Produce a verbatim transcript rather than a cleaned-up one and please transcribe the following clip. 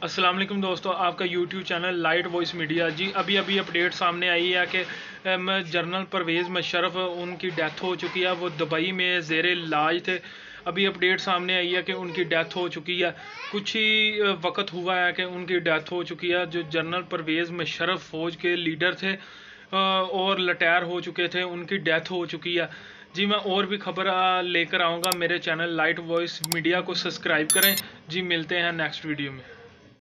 अस्सलाम वालेकुम दोस्तों, आपका YouTube channel Light Voice Media जी। अभी अभी अपडेट सामने आई है कि जनरल परवेज़ मुशर्रफ उनकी डेथ हो चुकी है। वो दुबई में ज़ेर इलाज थे। अभी अपडेट सामने आई है कि उनकी डेथ हो चुकी है। कुछ ही वक्त हुआ है कि उनकी डेथ हो चुकी है। जो जनरल परवेज़ मुशर्रफ फ़ौज के लीडर थे और लटैर हो चुके थे, उनकी डेथ हो चुकी है जी। मैं और भी खबर लेकर आऊँगा। मेरे चैनल लाइट वॉइस मीडिया को सब्सक्राइब करें जी। मिलते हैं नेक्स्ट वीडियो में।